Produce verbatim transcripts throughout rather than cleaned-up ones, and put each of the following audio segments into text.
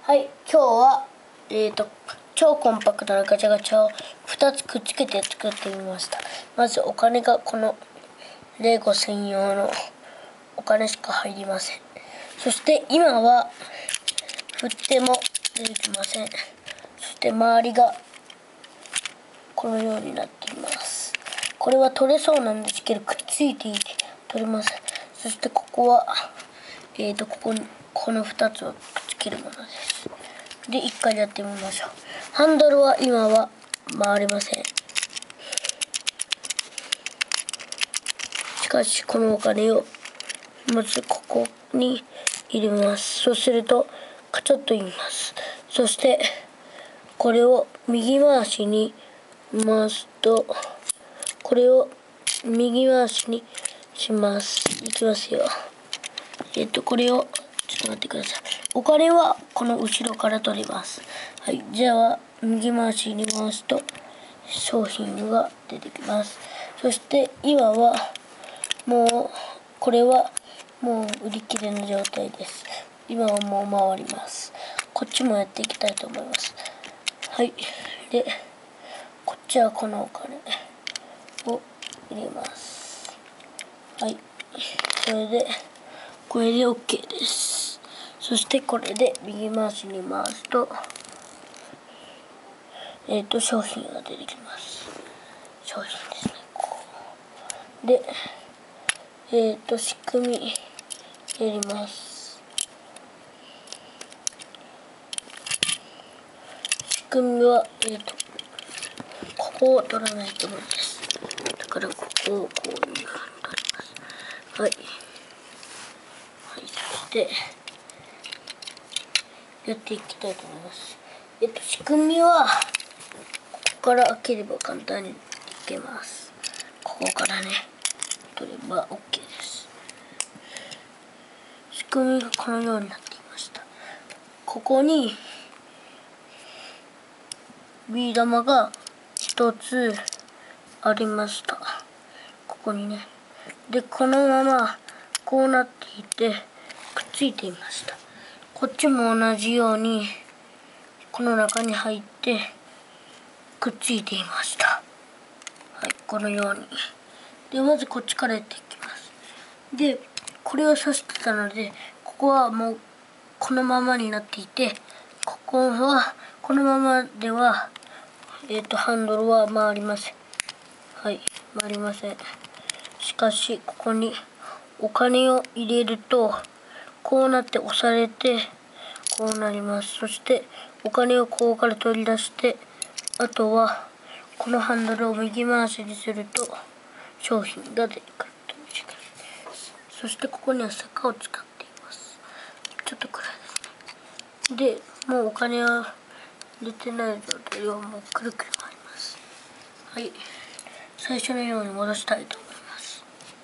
はい、今日は、えーと、超コンパクトなガチャガチャをふたつくっつけて作ってみました。まずお金がこのレゴ専用のお金しか入りません。そして今は振っても出てきません。そして周りがこのようになっています。これは取れそうなんですけど、くっついていて取れません。そしてここは、えーと、ここにこのふたつをくっつけるものです。で、一回やってみましょう。ハンドルは今は回りません。しかし、このお金をまずここに入れます。そうすると、カチャッと言います。そして、これを右回しに回すと、これを右回しにします。いきますよ。えっと、これを、ちょっと待ってください。お金はこの後ろから取ります。はい、じゃあ、右回しに回すと、商品が出てきます。そして、今は、もう、これは、もう売り切れの状態です。今はもう回ります。こっちもやっていきたいと思います。はい。で、こっちはこのお金を入れます。はい。それで、これで OK です。そしてこれで右回しに回すと、えっと、商品が出てきます。商品ですね。こうで、えっと、仕組みやります。仕組みは、えっと、ここを取らないと無理です。だから、ここをこういうふうに取ります。はい。はい、そして、やっていきたいと思います。えっと、仕組みは、ここから開ければ簡単にいけます。ここからね、取れば OK です。仕組みがこのようになっていました。ここに、ビー玉が一つありました。ここにね。で、このまま、こうなっていて、くっついていました。こっちも同じように、この中に入って、くっついていました。はい、このように。で、まずこっちからやっていきます。で、これを刺してたので、ここはもう、このままになっていて、ここは、このままでは、えっと、ハンドルは回りません。はい、回りません。しかし、ここにお金を入れると、こうなって押されて、こうなります。そして、お金をここから取り出して、あとは、このハンドルを右回しにすると、商品が出てくるという仕組みです。そして、ここには坂を使っています。ちょっと暗いですね。で、もうお金は出てない状態をもうくるくる回ります。はい。最初のように戻したいと思います。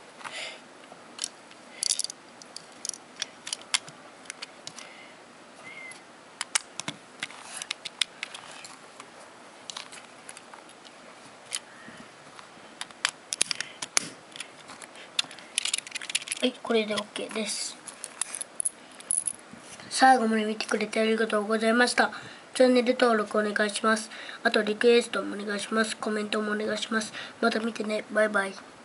はい、これで OK です。最後まで見てくれてありがとうございました。チャンネル登録お願いします。あとリクエストもお願いします。コメントもお願いします。また見てね。バイバイ。